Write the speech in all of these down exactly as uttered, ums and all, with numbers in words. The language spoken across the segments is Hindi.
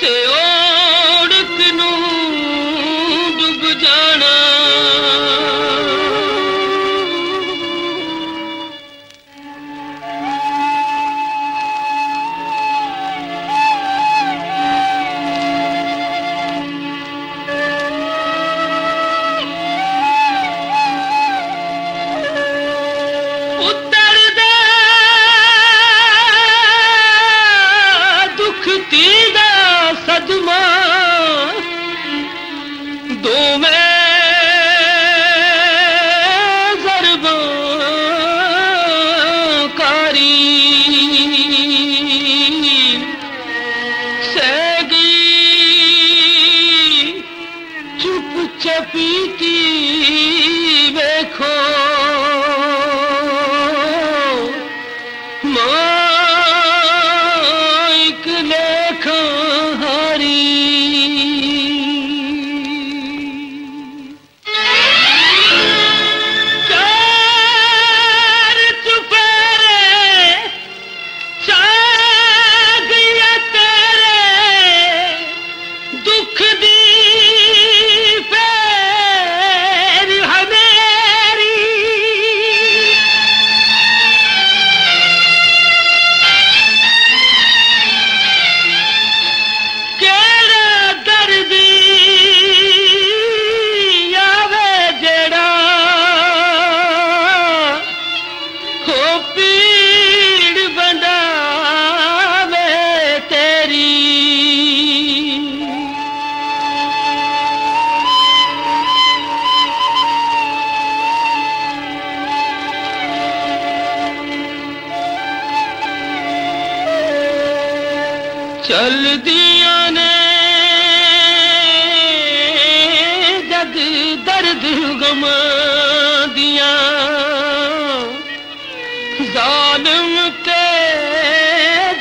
ते ओढ़क नू डूब जाना। उतर दे दुख तीदा सदमा दो में ज़रबा कारी सैगी चुप चपीती देखो माइक लेखा हारी। चार चुफेरे चाग या तेरे दुख दी फेर हमेरी। केड़ा दर्दी आवे जेड़ा हो पीड़ बंधावे तेरी। चल दिया ने जग दर्द गम दिया जालिम तेज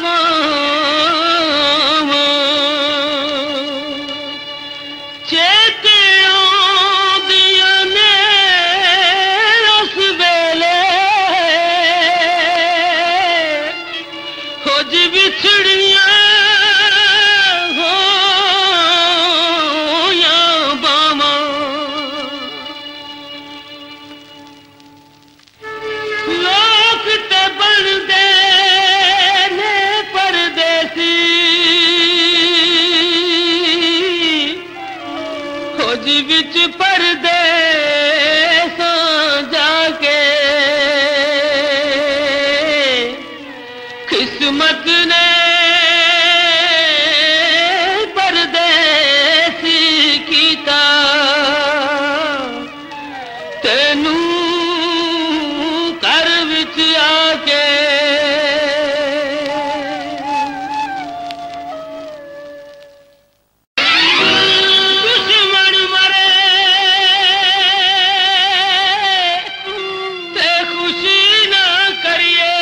हवावां चेते आंदियां ने उस वेले हो जी बिछड़ियां हो या बावां। लोक ते बनदे ने परदेसी हो जी बिच परदेसां जाके किस्मत ने परदेसी कीता तेनू घर विच आके। दुश्मन मरे ते खुशी ना करिए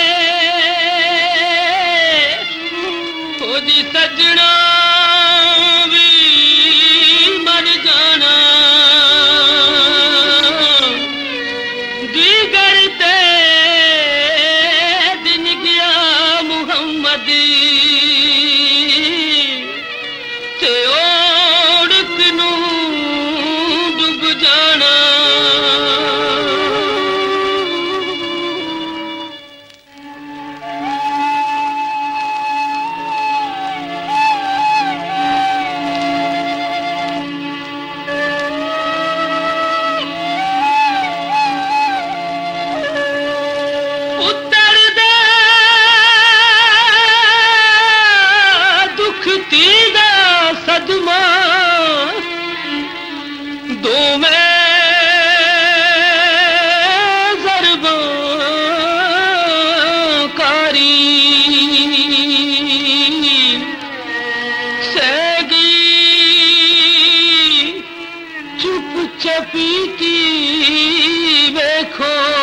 ओ जी सजना भी मर जाना। दीगर ते दिन गया मुहम्मदी ते ओढ़क नू डूब जाना। उतर दे दुख तीदा सदमा दो में ज़रबा कारी सैगी चुप चपीती देखो